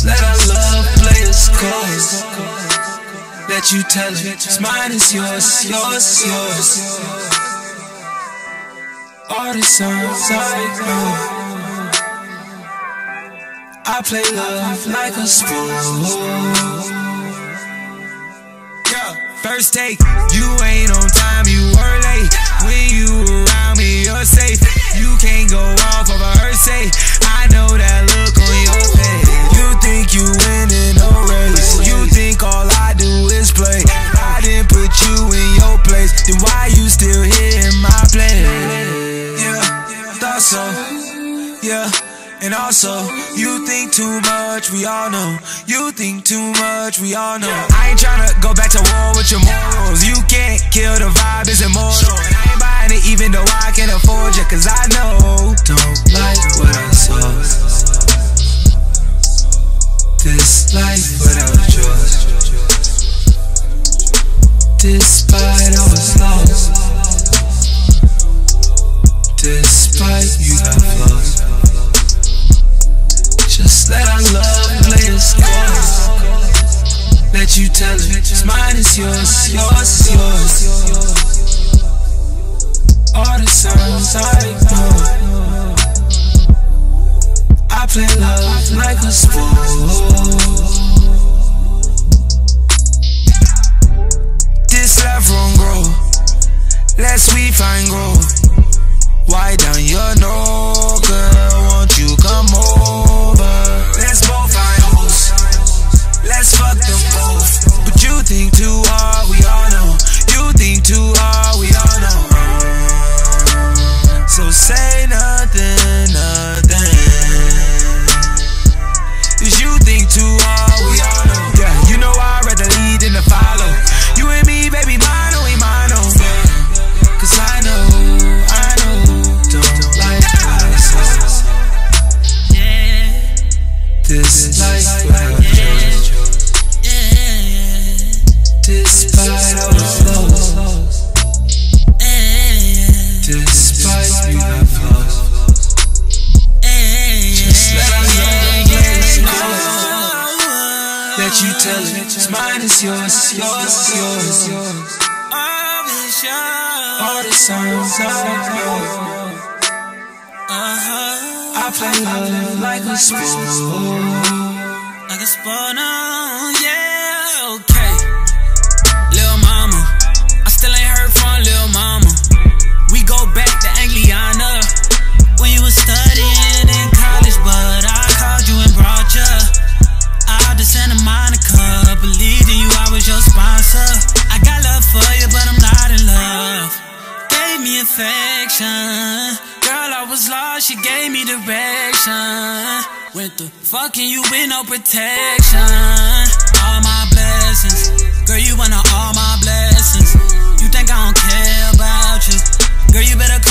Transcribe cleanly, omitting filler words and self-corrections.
Just let our love play its course. Let you tell it, it's mine, it's yours, yours, yours. All the songs I know, I play love like a sport. First take, you ain't on time, you were late. When you around me, you're safe. You can't go off of a her say. I know that look on your face. You think you winning a race. You think all I do is play. I didn't put you in your place. Then why you still here in my place? Yeah, thought so. Yeah. And also, you think too much, we all know. You think too much, we all know. I ain't tryna go back to war with your morals. You can't kill the vibe, it's immortal. And I ain't buying it even though I can afford you. Cause I know, don't like what I saw. This life without yours. Despite I was lost. Despite you got flaws. Just let our love play its course. Let you tell it, it's mine, it's yours, yours, yours. All the songs I know, I play love like a sport. This love won't grow, lest we find growth. Why down your no, girl, won't you come over? Let's both find hoes, let's fuck them both. But you think too hard, we all know. You think too hard, we all know. So say nothing, nothing. Cause you think too hard, we all know. Yeah, you know I'd rather lead than to follow. You and me, baby, mine, we mine, cause I know. This life without yours. Despite I was lost. Despite you got flaws. Just let our love play its course. Let you tell it, it's mine, it's yours, yours, yours. All the songs I know, I play love like a sport. Like a sport, yeah, okay. Lil' mama, I still ain't heard from Lil' mama. We go back to Angliana, when you was studying in college, but I called you and brought you out to Santa Monica. Believed in you, I was your sponsor. I got love for you, but I'm not in love. Gave me affection. Girl, I was lost, she gave me direction. Went through fucking you with no protection. All my blessings, girl, you wanna all my blessings. You think I don't care about you? Girl, you better